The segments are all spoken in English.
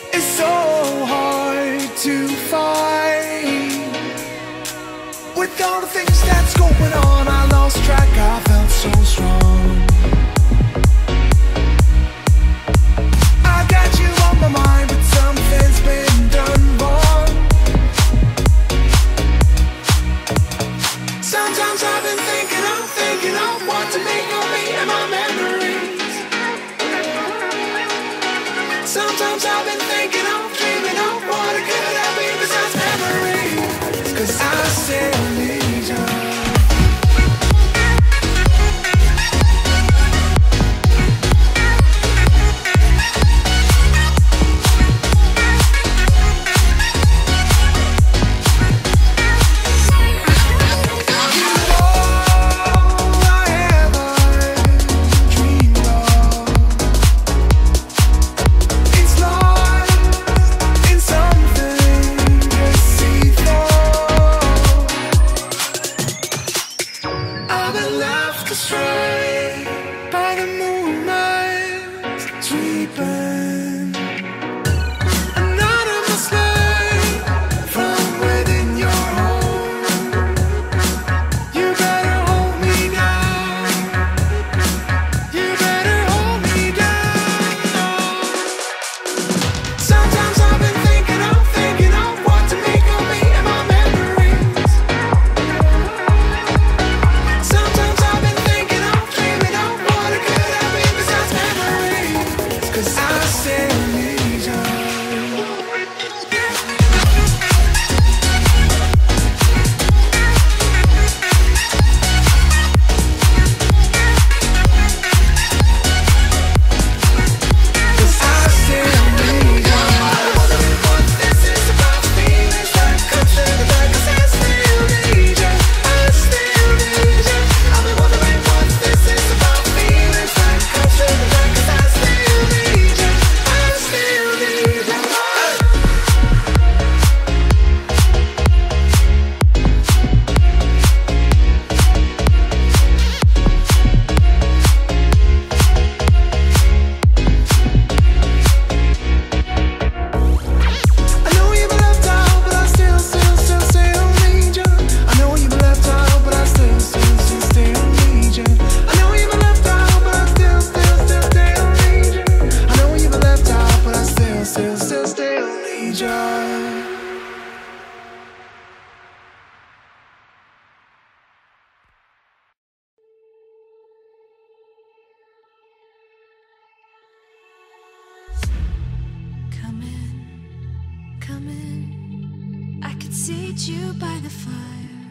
is so hard to find. With all the things that's going on, I lost track, I felt so strong. I got you on my mind, but something's been done wrong. Sometimes I've been thinking of what to make of me and my memories. Sometimes I've been thinking of, dreaming of what it could have been besides memories. 'Cause I still need you. You by the fire.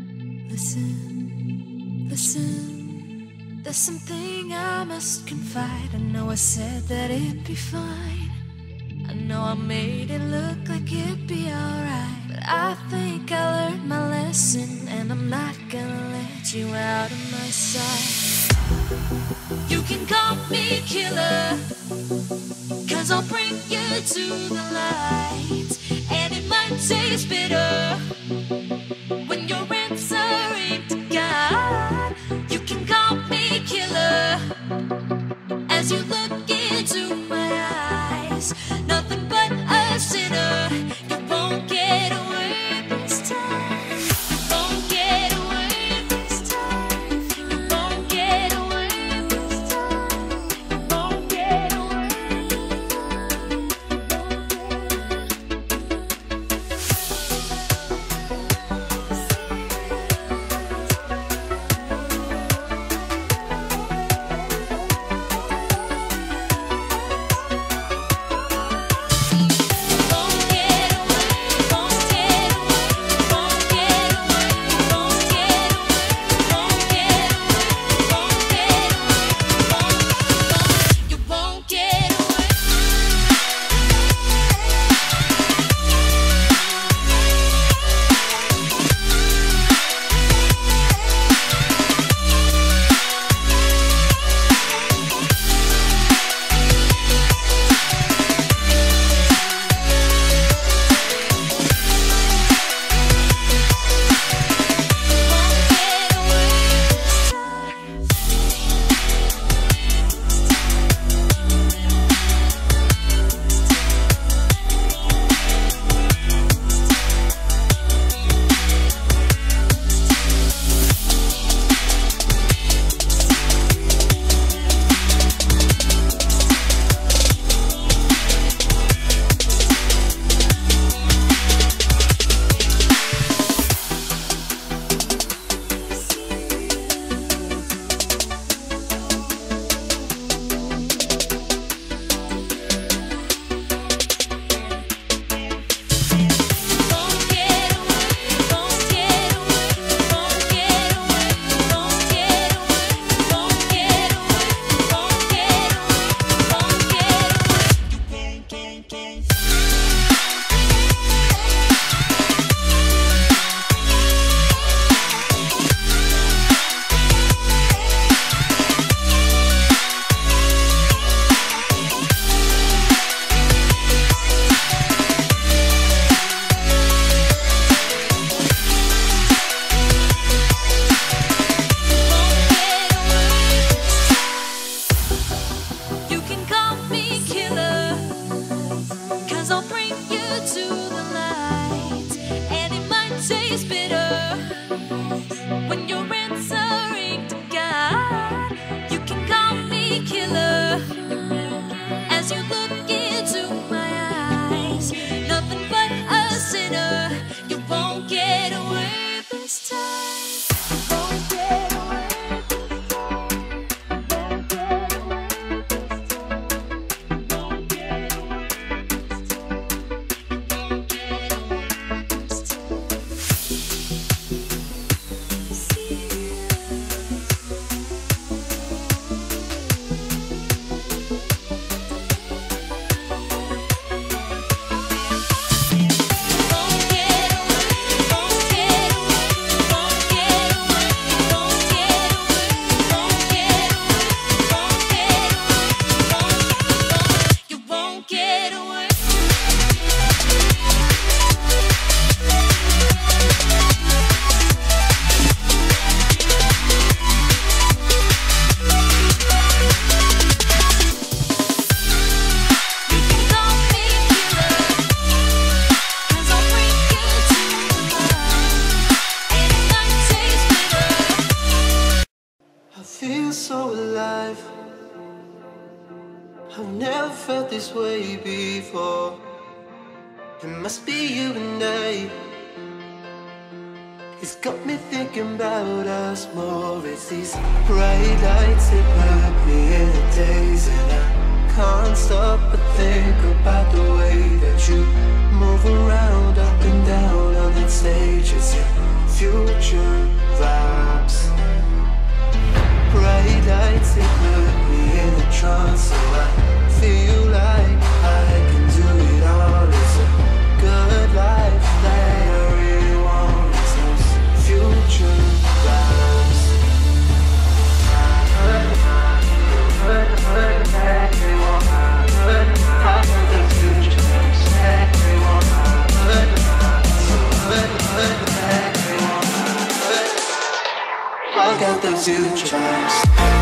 Listen, listen. There's something I must confide. I know I said that it'd be fine. I know I made it look like it'd be alright, but I think I learned my lesson, and I'm not gonna let you out of my sight. You can call me killer, 'cause I'll bring you to the light. And it might taste bitter when you're answering to God. You can call me killer as you look into my eyes. Nothing but a sinner. You won't get away this time. You won't get away this time. You won't get away this time. You won't get away. taste bitter when you're answering to God. You can call me killer as you look into my eyes. Nothing but a sinner. You won't get away this time. You won't get away this time. Won't get away this time. Won't get away this time. Won't get away this time. You won't get away. You can call me killer, 'cause I'll bring you to life, and it might taste bitter. I feel so alive. I've never felt this way before. It must be you and I. It's got me thinking about us more. It's these bright lights that put me in a daze, and I can't stop but think about the way that you move around up and down on that stage. It's your future vibes. Bright lights that put me in a trance, so I feel like I can do it all. It's a good life that I really want. It's those future vibes. I got those future vibes.